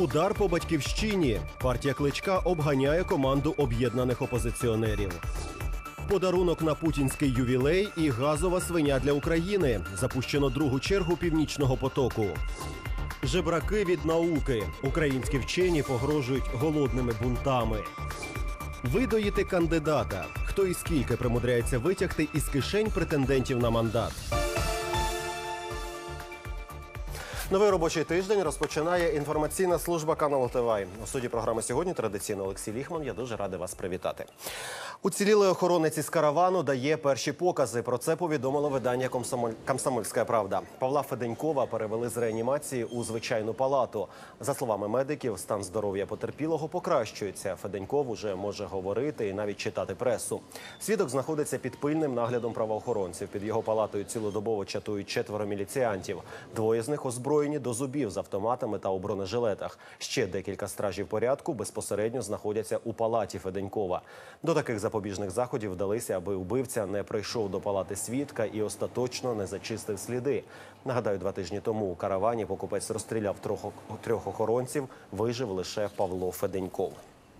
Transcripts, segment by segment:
Удар по батьківщині. Партія Кличка обганяє команду об'єднаних опозиціонерів. Подарунок на путінський ювілей і газова свиня для України. Запущено другу чергу «Північного потоку». Жебраки від науки. Українські вчені погрожують голодними бунтами. Видоїти кандидата. Хто і скільки примудряється витягти із кишень претендентів на мандат. Новий робочий тиждень розпочинає інформаційна служба каналу ТВ. У студії програми сьогодні традиційно Олексій Ліхман. Я дуже радий вас привітати. Уцілілий охоронець із каравану дає перші покази. Про це повідомило видання «Комсомольська правда». Павла Феденькова перевели з реанімації у звичайну палату. За словами медиків, стан здоров'я потерпілого покращується. Феденьков уже може говорити і навіть читати пресу. Свідок знаходиться під пильним наглядом правоохоронців. Під його палатою цілодобово чатують 4 міліціянтів. 2 з них озброєні до зубів з автоматами та у бронежилетах. Ще декілька стражів порядку безпосередньо знаходяться у палаті Феденькова. До таких запобіжних заходів вдалися, аби вбивця не прийшов до палати свідка і остаточно не зачистив сліди. Нагадаю, 2 тижні тому у каравані покупець розстріляв 3 охоронців, вижив лише Павло Феденьков.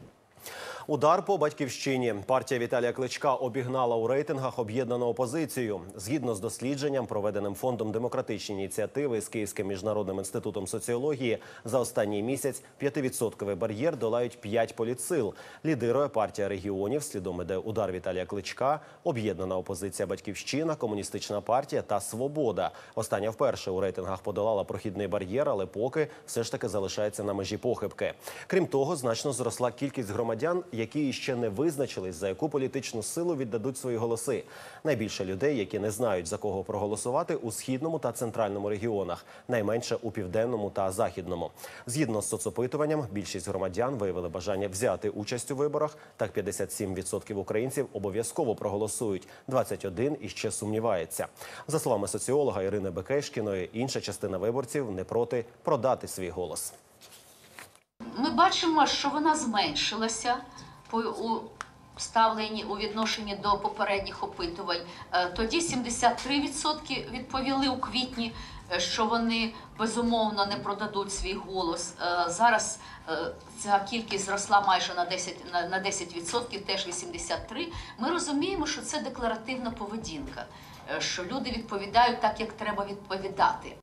Удар по батьківщині. Партія Віталія Кличка обігнала у рейтингах об'єднану опозицію. Згідно з дослідженням, проведеним Фондом демократичні ініціативи з Київським міжнародним інститутом соціології, за останній місяць 5% бар'єр долають 5 політсил. Лідирує партія регіонів, слідом іде удар Віталія Кличка, об'єднана опозиція «Батьківщина», Комуністична партія та «Свобода». Остання вперше у рейтингах подолала прохідний бар'єр, але поки все ж таки залишається на межі похибки. Крім того, значно зросла кількість громадян, які ще не визначились, за яку політичну силу віддадуть свої голоси. Найбільше людей, які не знають, за кого проголосувати, у Східному та Центральному регіонах, найменше у Південному та Західному. Згідно з соцопитуванням, більшість громадян виявили бажання взяти участь у виборах. Так, 57% українців обов'язково проголосують, 21% іще сумнівається. За словами соціолога Ірини Бекешкіної, інша частина виборців не проти продати свій голос. Ми бачимо, що вона зменшилася у ставленні у відношенні до попередніх опитувань. Тоді 73% відповіли у квітні, що вони безумовно не продадуть свій голос. Зараз ця кількість зросла майже на 10%, теж 83%. Ми розуміємо, що це декларативна поведінка, що люди відповідають так, як треба відповідати.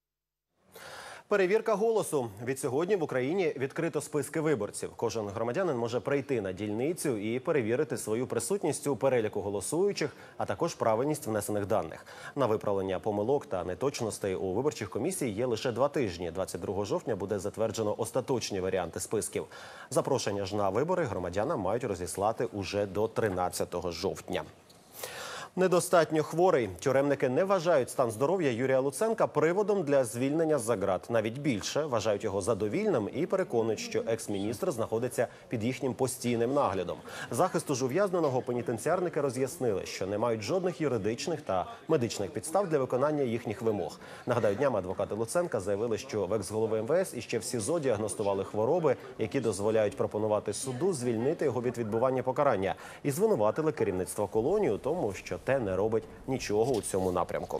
Перевірка голосу. Відсьогодні в Україні відкрито списки виборців. Кожен громадянин може прийти на дільницю і перевірити свою присутність у переліку голосуючих, а також правильність внесених даних. На виправлення помилок та неточностей у виборчих комісій є лише 2 тижні. 22 жовтня буде затверджено остаточні варіанти списків. Запрошення ж на вибори громадянам мають розіслати уже до 13 жовтня. Недостатньо хворий. Тюремники не вважають стан здоров'я Юрія Луценка приводом для звільнення з-за ґрат. Навіть більше, вважають його задовільним і переконують, що екс-міністр знаходиться під їхнім постійним наглядом. Захисту ж ув'язненого пенітенціарники роз'яснили, що не мають жодних юридичних та медичних підстав для виконання їхніх вимог. Нагадаю, днями адвокати Луценка заявили, що в екс-голови МВС іще в СІЗО діагностували хвороби, які дозволяють пропонувати суду звільнити його від відбування покарання. І звинуватили керівництво колонії у тому, що те не робить нічого у цьому напрямку.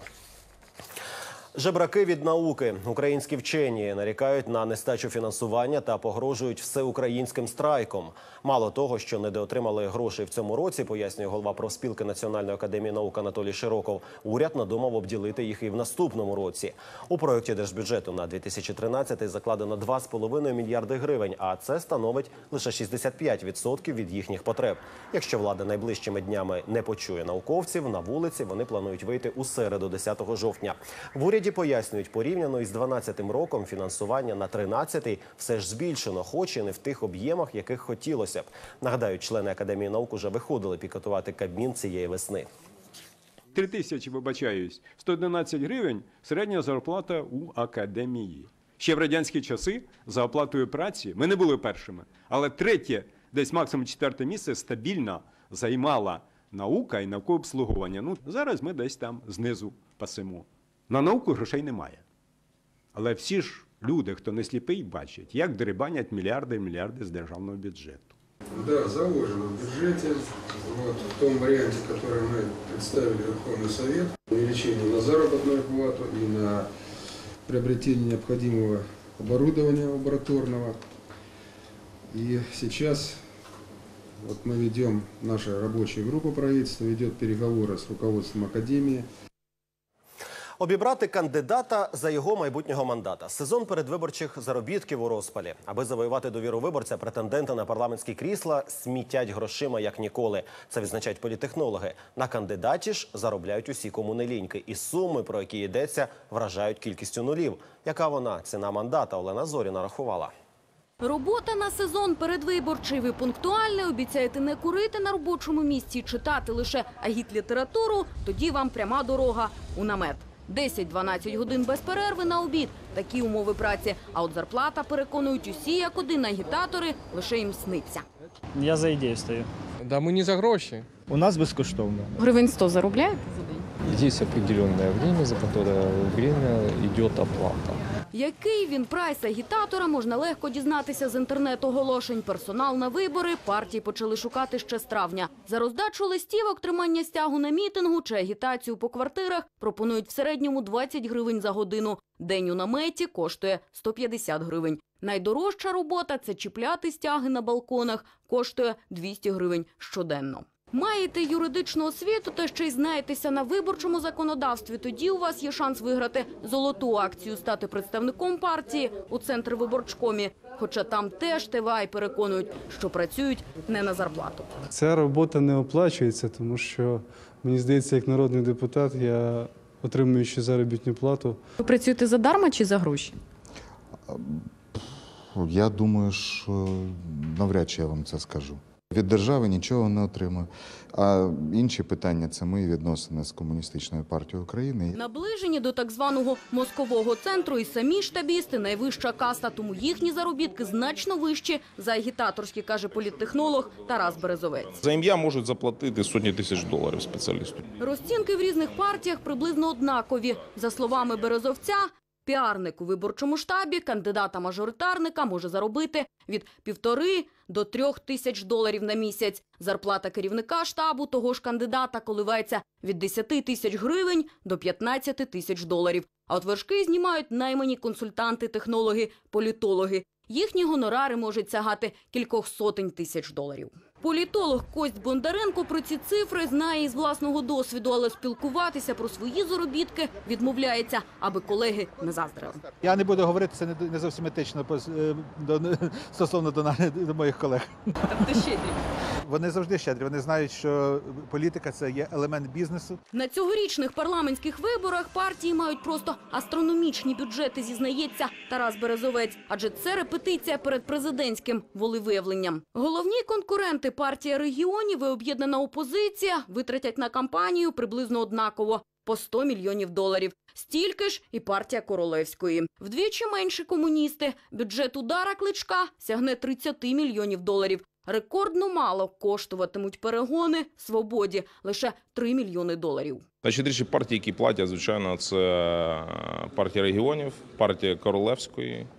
Жебраки від науки. Українські вчені нарікають на нестачу фінансування та погрожують всеукраїнським страйком. Мало того, що недоотримали грошей в цьому році, пояснює голова профспілки Національної академії наук Анатолій Широков, уряд надумав обділити їх і в наступному році. У проєкті держбюджету на 2013 закладено 2,5 мільярди гривень, а це становить лише 65% від їхніх потреб. Якщо влада найближчими днями не почує науковців, на вулиці вони планують вийти у середу, 10 жовтня. В уряді пояснюють, порівняно із 12-м роком фінансування на 13-й все ж збільшено, хоч і не в тих об'ємах, яких хотілося б. Нагадаю, члени Академії наук уже виходили пікетувати Кабмін цієї весни. 3000, вибачаюсь, 111 гривень середня зарплата у академії. Ще в радянські часи за оплатою праці ми не були першими, але 3-є, десь максимум 4-те місце стабільно займала наука і наукове обслуговування. Ну, зараз ми десь там знизу пасемо. На науку грошей немає. Але всі ж люди, хто не сліпий, бачать, як дерибанять мільярди і мільярди з державного бюджету. Да, заложено в бюджете, в том варианте, который мы представили в Верховный Совет, увеличение на заработную плату и на приобретение необходимого оборудования лабораторного. И сейчас вот мы ведем, наша рабочая группа правительства ведет переговоры с руководством Академии. Обібрати кандидата за його майбутнього мандата. Сезон передвиборчих заробітків у розпалі. Аби завоювати довіру виборця, претенденти на парламентські крісла смітять грошима як ніколи. Це відзначають політтехнологи. На кандидаті ж заробляють усі, кому не ліньки. І суми, про які йдеться, вражають кількістю нулів. Яка вона, ціна мандата, Олена Зоріна рахувала. Робота на сезон передвиборчий. Ви пунктуальний, обіцяєте не курити на робочому місці, читати лише агітлітературу, тоді вам пряма дорога у намет. 10-12 годин без перерви на обід. Такі умови праці. А от зарплата, переконують усі, як один агітатори, лише їм сниться. Я за ідею стою. Да ми не за гроші. У нас безкоштовно. Гривень 100 заробляєте? Есть определенное время, за которое время идет оплата. Який він прайс агітатора, можна легко дізнатися з інтернет-оголошень. Персонал на вибори партії почали шукати ще з травня. За роздачу листівок, тримання стягу на мітингу чи агітацію по квартирах пропонують в середньому 20 гривень за годину. День у наметі коштує 150 гривень. Найдорожча робота – це чіпляти стяги на балконах, коштує 200 гривень щоденно. Маєте юридичну освіту та ще й знаєтеся на виборчому законодавстві, тоді у вас є шанс виграти золоту акцію, стати представником партії у Центрвиборчкомі. Хоча там теж ТВА переконують, що працюють не на зарплату. Ця робота не оплачується, тому що, мені здається, як народний депутат, я отримую ще заробітну плату. Ви працюєте задарма чи за гроші? Я думаю, що навряд чи я вам це скажу. Від держави нічого не отримую. А інші питання – це мої відносини з Комуністичною партією України. Наближені до так званого мозкового центру і самі штабісти – найвища каста, тому їхні заробітки значно вищі за агітаторські, каже політтехнолог Тарас Березовець. За ім'я можуть заплатити сотні тисяч доларів спеціалісту. Розцінки в різних партіях приблизно однакові. За словами Березовця, піарник у виборчому штабі кандидата-мажоритарника може заробити від 1,5 до 3 тисяч доларів на місяць. Зарплата керівника штабу того ж кандидата коливається від 10 тисяч гривень до 15 тисяч доларів. А от вершки знімають наймані консультанти, технологи, політологи. Їхні гонорари можуть сягати кількох сотень тисяч доларів. Політолог Кость Бондаренко про ці цифри знає із власного досвіду, але спілкуватися про свої заробітки відмовляється, аби колеги не заздрили. Я не буду говорити, це не зовсім етично стосовно до моїх колег. Тобто щедрі. Вони завжди щедрі, вони знають, що політика – це є елемент бізнесу. На цьогорічних парламентських виборах партії мають просто астрономічні бюджети, зізнається Тарас Березовець. Адже це репетиція перед президентським волевиявленням. Головні конкуренти партія регіонів і об'єднана опозиція витратять на кампанію приблизно однаково – по 100 мільйонів доларів. Стільки ж і партія Королевської. Вдвічі менше комуністи. Бюджет удара Кличка сягне 30 мільйонів доларів. Рекордно мало коштуватимуть перегони «Свободі» – лише 3 мільйони доларів. Найщедріші партії, які платять, звичайно, це партія регіонів, партія Королевської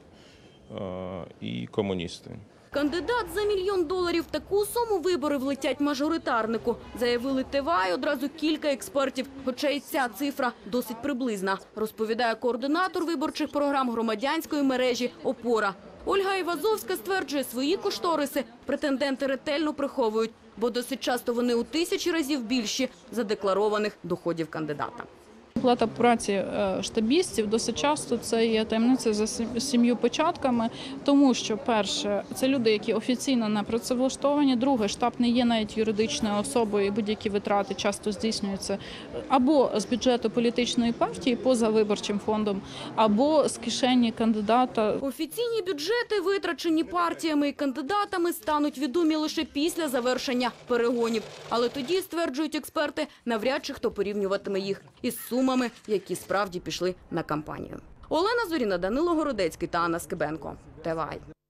і комуністи. Кандидат за $1 мільйон – таку суму вибори влетять мажоритарнику, заявили ТВА і одразу кілька експертів. Хоча і ця цифра досить приблизна, розповідає координатор виборчих програм громадянської мережі «Опора». Ольга Івазовська стверджує, свої кошториси претенденти ретельно приховують, бо досить часто вони у 1000 разів більші задекларованих доходів кандидата. Оплата праці штабістів досить часто це є таємниця за 7 початками, тому що, перше, це люди, які офіційно не працевлаштовані, друге, штаб не є навіть юридичною особою і будь-які витрати часто здійснюються або з бюджету політичної партії поза виборчим фондом, або з кишені кандидата. Офіційні бюджети, витрачені партіями і кандидатами, стануть відомі лише після завершення перегонів. Але тоді, стверджують експерти, навряд чи хто порівнюватиме їх із сумами, які справді пішли на кампанію. Олена Зоріна, Данило Городецький та Анна Скибенко. ТВА.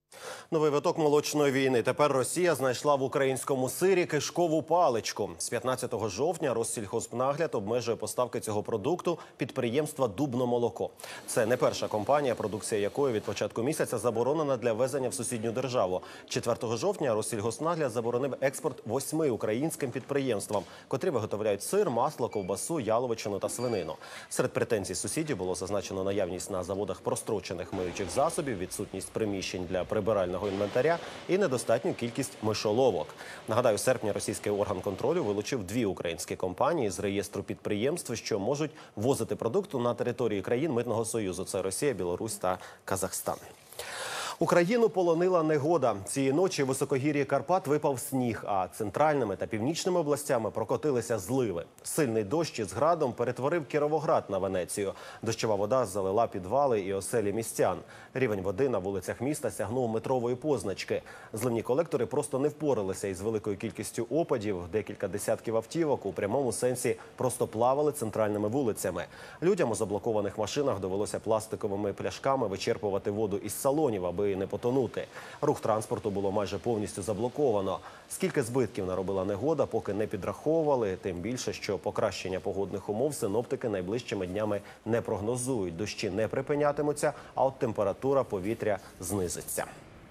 Новий виток молочної війни. Тепер Росія знайшла в українському сирі кишкову паличку. З 15 жовтня Россільхознагляд обмежує поставки цього продукту підприємства «Дубномолоко». Це не перша компанія, продукція якої від початку місяця заборонена для ввезення в сусідню державу. 4 жовтня Россільхознагляд заборонив експорт 8 українським підприємствам, котрі виготовляють сир, масло, ковбасу, яловичину та свинину. Серед претензій сусідів було зазначено наявність на заводах прострочених миючих засобів, відсутність приміщень для прибирального інвентаря і недостатню кількість мишоловок. Нагадаю, в серпні російський орган контролю вилучив 2 українські компанії з реєстру підприємств, що можуть ввозити продукти на території країн Митного Союзу. Це Росія, Білорусь та Казахстан. Україну полонила негода. Цієї ночі в високогір'ї Карпат випав сніг, а центральними та північними областями прокотилися зливи. Сильний дощ із градом перетворив Кіровоград на Венецію. Дощова вода залила підвали і оселі містян. Рівень води на вулицях міста сягнув метрової позначки. Зливні колектори просто не впоралися із великою кількістю опадів. Декілька десятків автівок у прямому сенсі просто плавали центральними вулицями. Людям у заблокованих машинах довелося пластиковими пляшками вичерпувати воду із салонів, аби не потонути. Рух транспорту було майже повністю заблоковано. Скільки збитків наробила негода, поки не підраховували, тим більше, що покращення погодних умов синоптики найближчими днями не прогнозують. Дощі не припинятимуться, а от температура повітря знизиться.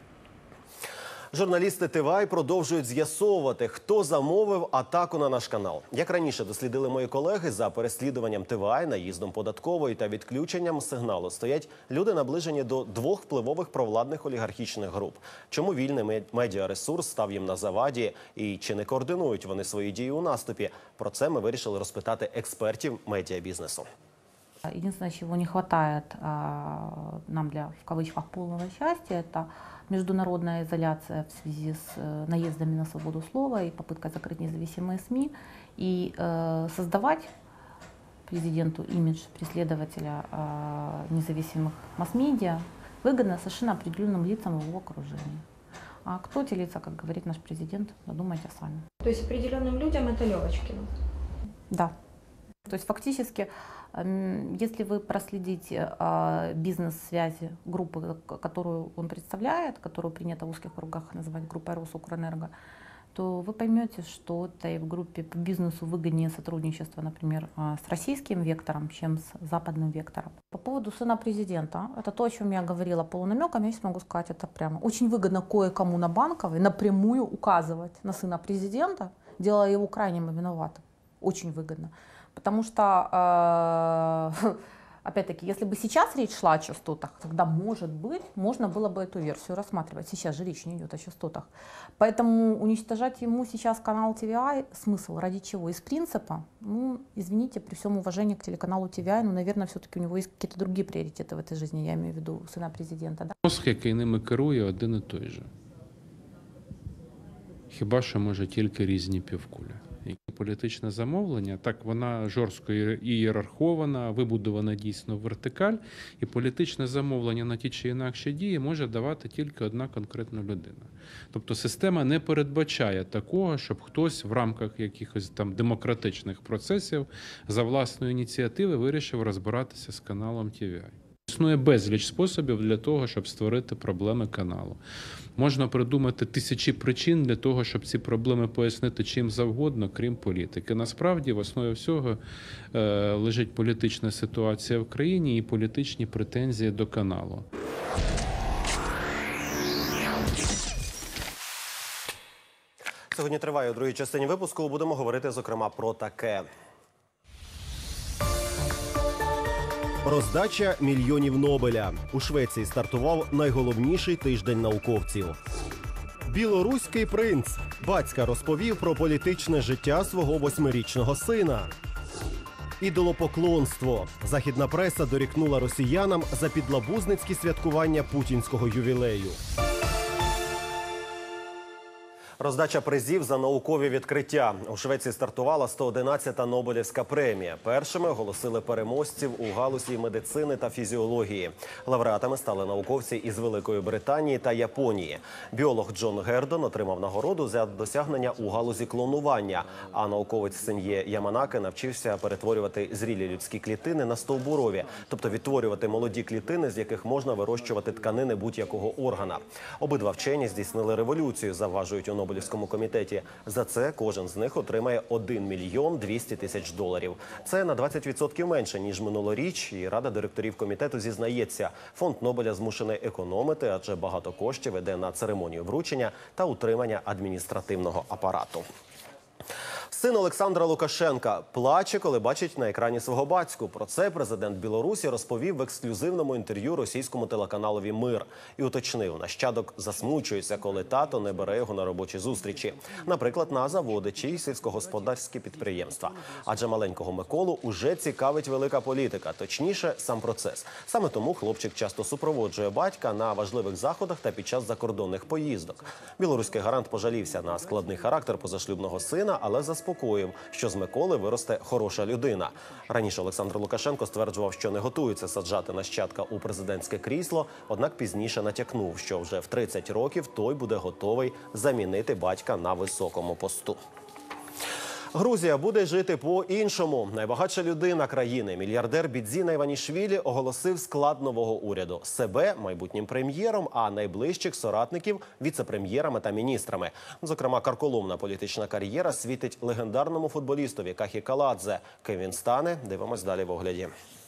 Журналісти ТВА продовжують з'ясовувати, хто замовив атаку на наш канал. Як раніше дослідили мої колеги, за переслідуванням ТВА, наїздом податкової та відключенням сигналу стоять люди, наближені до 2 впливових провладних олігархічних груп. Чому вільний медіаресурс став їм на заваді і чи не координують вони свої дії у наступі? Про це ми вирішили розпитати експертів медіабізнесу. Единственное, чего не хватает нам для, в кавычках, полного счастья, это международная изоляция в связи с наездами на свободу слова и попыткой закрыть независимые СМИ и создавать президенту имидж преследователя независимых масс-медиа выгодно совершенно определенным лицам в его окружении. А кто эти лица, как говорит наш президент, додумайте сами. То есть определенным людям это Левочкина? Да. То есть фактически, если вы проследите бизнес-связи группы, которую он представляет, которую принято в узких кругах называть группой Росукрэнерго, то вы поймете, что этой в группе по бизнесу выгоднее сотрудничество, например, с российским вектором, чем с западным вектором. По поводу сына президента, это то, о чем я говорила полунамеком, я сейчас могу сказать это прямо. Очень выгодно кое-кому на Банковой напрямую указывать на сына президента, делая его крайне виноватым. Очень выгодно. Потому что, опять-таки, если бы сейчас речь шла о частотах, тогда, может быть, можно было бы эту версию рассматривать. Сейчас же речь не идет о частотах. Поэтому уничтожать ему сейчас канал ТВА смысл ради чего? Из принципа, ну, извините, при всем уважении к телеканалу ТВА, ну, наверное, все-таки у него есть какие-то другие приоритеты в этой жизни, я имею в виду сына президента. Да? Мозг, який ними керує, один і той же. Хіба що, може, тільки різні півкулі. Політичне замовлення, так вона жорстко ієрархована, вибудована дійсно в вертикаль, і політичне замовлення на ті чи інакші дії може давати тільки одна конкретна людина. Тобто система не передбачає такого, щоб хтось в рамках якихось там демократичних процесів за власної ініціативи вирішив розбиратися з каналом ТВА. Існує безліч способів для того, щоб створити проблеми каналу. Можна придумати тисячі причин для того, щоб ці проблеми пояснити чим завгодно, крім політики. Насправді, в основі всього лежить політична ситуація в країні і політичні претензії до каналу. Сьогодні триває у другій частині випуску. Будемо говорити, зокрема, про таке. Роздача мільйонів Нобеля. У Швеції стартував найголовніший тиждень науковців. Білоруський принц. Батька розповів про політичне життя свого 8-річного сина. Ідолопоклонство. Західна преса дорікнула росіянам за підлабузницькі святкування путінського ювілею. Роздача призів за наукові відкриття. У Швеції стартувала 111-та Нобелівська премія. Першими оголосили переможців у галузі медицини та фізіології. Лауреатами стали науковці із Великої Британії та Японії. Біолог Джон Гердон отримав нагороду за досягнення у галузі клонування, а науковець Сен'є Яманаке навчився перетворювати зрілі людські клітини на стовбурові, тобто відтворювати молоді клітини, з яких можна вирощувати тканини будь-якого органа. Обидва вчені здійснили революцію, завважують у Нобелівському комітеті. За це кожен з них отримає $1 мільйон 200 тисяч доларів. Це на 20% менше, ніж минулоріч, і Рада директорів комітету зізнається, фонд Нобеля змушений економити, адже багато коштів іде на церемонію вручення та утримання адміністративного апарату. Син Олександра Лукашенка плаче, коли бачить на екрані свого батька. Про це президент Білорусі розповів в ексклюзивному інтерв'ю російському телеканалові «Мир». І уточнив, нащадок засмучується, коли тато не бере його на робочі зустрічі. Наприклад, на заводи чи сільськогосподарські підприємства. Адже маленького Миколу уже цікавить велика політика, точніше, сам процес. Саме тому хлопчик часто супроводжує батька на важливих заходах та під час закордонних поїздок. Білоруський гарант пожалівся на складний характер позашлюбного сина, але заспокоїв, що з Миколи виросте хороша людина. Раніше Олександр Лукашенко стверджував, що не готується саджати нащадка у президентське крісло, однак пізніше натякнув, що вже в 30 років той буде готовий замінити батька на високому посту. Грузія буде жити по-іншому. Найбагатша людина країни, мільярдер Бідзіна Іванішвілі, оголосив склад нового уряду. Себе майбутнім прем'єром, а найближчих соратників – віце-прем'єрами та міністрами. Зокрема, карколомна політична кар'єра світить легендарному футболістові Кахі Каладзе. Ким він стане – дивимось далі в огляді.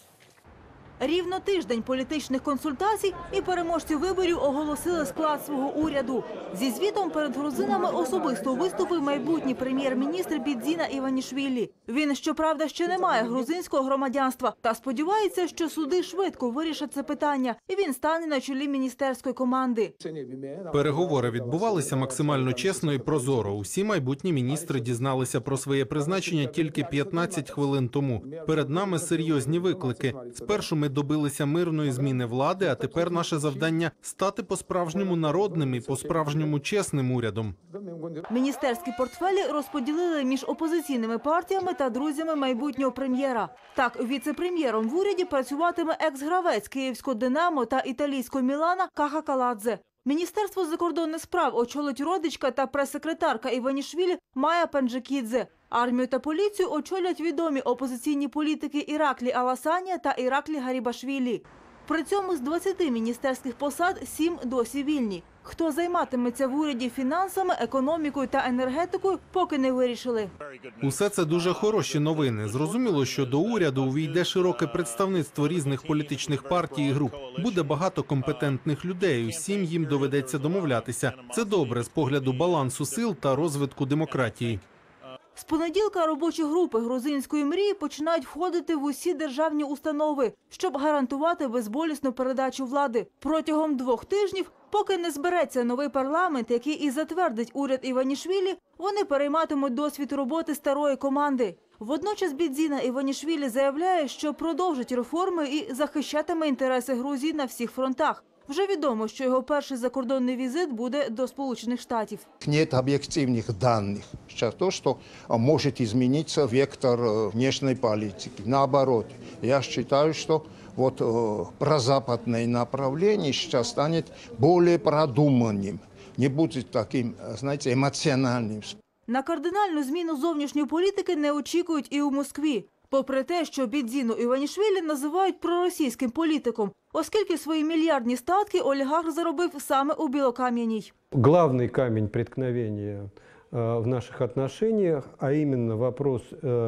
Рівно тиждень політичних консультацій і переможці виборів оголосили склад свого уряду. Зі звітом перед грузинами особисто виступив майбутній прем'єр-міністр Бідзіна Іванішвілі. Він, щоправда, ще не має грузинського громадянства та сподівається, що суди швидко вирішать це питання і він стане на чолі міністерської команди. Переговори відбувалися максимально чесно і прозоро. Усі майбутні міністри дізналися про своє призначення тільки 15 хвилин тому. Перед нами серйозні виклики. Спершу ми добилися мирної зміни влади, а тепер наше завдання – стати по-справжньому народним і по-справжньому чесним урядом. Міністерські портфелі розподілили між опозиційними партіями та друзями майбутнього прем'єра. Так, віце-прем'єром в уряді працюватиме екс-гравець київського «Динамо» та італійського «Мілана» Каха Каладзе. Міністерство закордонних справ очолить родичка та прес-секретарка Іванішвілі Майя Пенджикідзе. Армію та поліцію очолять відомі опозиційні політики Іраклі Аласанія та Іраклі Гарібашвілі. При цьому з 20 міністерських посад 7 досі вільні. Хто займатиметься в уряді фінансами, економікою та енергетикою, поки не вирішили. Усе це дуже хороші новини. Зрозуміло, що до уряду увійде широке представництво різних політичних партій і груп. Буде багато компетентних людей, усім їм доведеться домовлятися. Це добре з погляду балансу сил та розвитку демократії. З понеділка робочі групи грузинської мрії починають входити в усі державні установи, щоб гарантувати безболісну передачу влади. Протягом 2 тижнів, поки не збереться новий парламент, який і затвердить уряд Іванішвілі, вони перейматимуть досвід роботи старої команди. Водночас Бідзіна Іванішвілі заявляє, що продовжить реформи і захищатиме інтереси Грузії на всіх фронтах. Вже відомо, що його перший закордонний візит буде до Сполучених Штатів. Нет объективных данных. Сейчас то, что может измениться вектор внешней политики. Наоборот, я считаю, что вот прозападное направление сейчас станет более продуманным, не будет таким, знаете, эмоциональным. На кардинальну зміну зовнішньої політики не очікують і у Москві. Попри те, що Бідзіну Іванішвілі називають проросійським політиком, оскільки свої мільярдні статки олігарх заробив саме у Білокам'яній. Главный камень преткновения в наших отношениях, а именно вопрос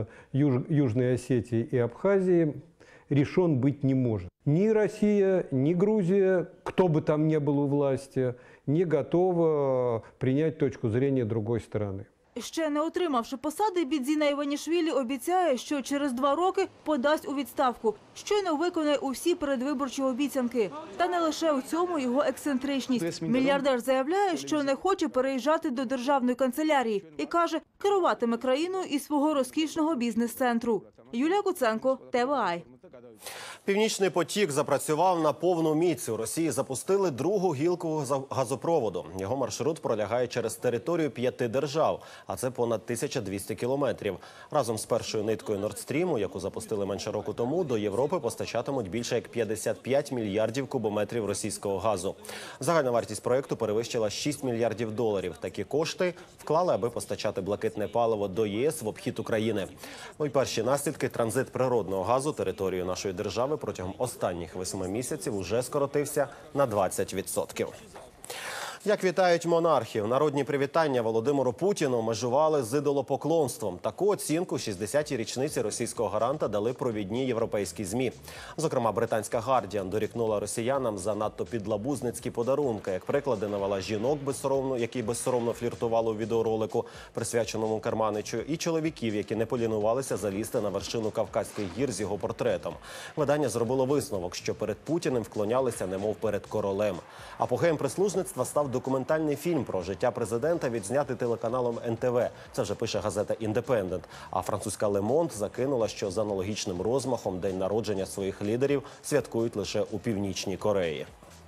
Южной Осетии и Абхазии, решен быть не может. Ни Россия, ни Грузия, кто бы там ни был у власти, не готова принять точку зрения другой стороны. Ще не отримавши посади, Бідзіна Іванішвілі обіцяє, що через 2 роки подасть у відставку, щойно виконає усі передвиборчі обіцянки. Та не лише у цьому його ексцентричність. Мільярдер заявляє, що не хоче переїжджати до державної канцелярії і каже, керуватиме країною із свого розкішного бізнес-центру. Юлія Куценко, ТВА. Північний потік запрацював на повну міць. У Росії запустили другу гілку газопроводу. Його маршрут пролягає через територію 5 держав, а це понад 1200 кілометрів. Разом з першою ниткою Нордстріму, яку запустили менше року тому, до Європи постачатимуть більше як 55 мільярдів кубометрів російського газу. Загальна вартість проєкту перевищила 6 мільярдів доларів. Такі кошти вклали, аби постачати блакитне паливо до ЄС в обхід України. І перші наслідки – транзит природного газу територією нашої держави протягом останніх 8 місяців уже скоротився на 20%. Як вітають монархів? Народні привітання Володимиру Путіну межували з ідолопоклонством. Таку оцінку 60-й річниці російського гаранта дали провідні європейські ЗМІ. Зокрема, британська «Гардіан» дорікнула росіянам за надто підлабузницькі подарунки. Як приклади навела жінок, які безсоромно фліртували у відеоролику, присвяченому Керманичу, і чоловіків, які не полінувалися залізти на вершину Кавказьких гір з його портретом. Видання зробило висновок, що перед Путіним вклонялися немов перед королем. Апогеєм прислужництва став документальний фільм про життя президента, відзнятий телеканалом НТВ. Це вже пише газета «Індепендент». А французька «Ле Монд» закинула, що з аналогічним розмахом день народження своїх лідерів святкують лише у Північній Кореї.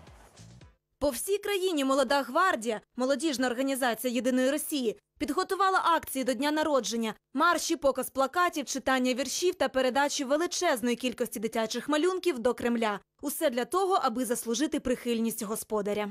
По всій країні «Молода гвардія», молодіжна організація «Єдиної Росії», підготувала акції до дня народження, марші, показ плакатів, читання віршів та передачі величезної кількості дитячих малюнків до Кремля. Усе для того, аби заслужити прихильність господаря.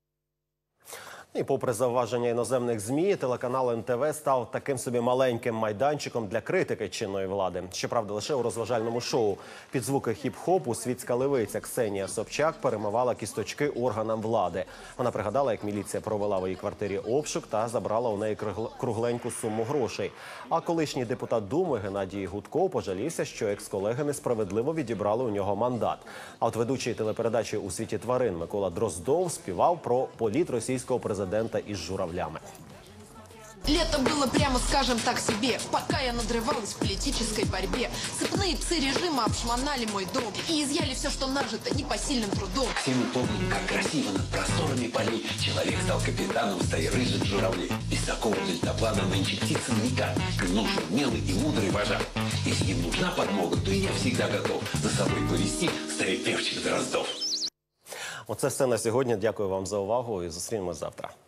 І попри зауваження іноземних ЗМІ, телеканал НТВ став таким собі маленьким майданчиком для критики чинної влади. Щоправда, лише у розважальному шоу. Під звуки хіп-хопу світська левиця Ксенія Собчак перемивала кісточки органам влади. Вона пригадала, як міліція провела в її квартирі обшук та забрала у неї кругленьку суму грошей. А колишній депутат Думи Геннадій Гудков пожалівся, що екс-колеги несправедливо відібрали у нього мандат. А от ведучий телепередачі «У світі тварин» Микола Дроздов співав про політ російського президента із журавлями. Лето было, прямо скажем так, себе, пока я надрывалась в политической борьбе. Цепные псы режима обшмонали мой дом и изъяли все, что нажито непосильным трудом. Все мы помним, как красиво над просторами полей человек стал капитаном стаи рыжих журавлей. Без такого дельтаплана нынче птица никак. Им нужен умелый и мудрый вожак. Если им нужна подмога, то я всегда готов за собой повести стаю певчих дроздов. Оце все на сьогодні. Дякую вам за увагу і зустрінемось завтра.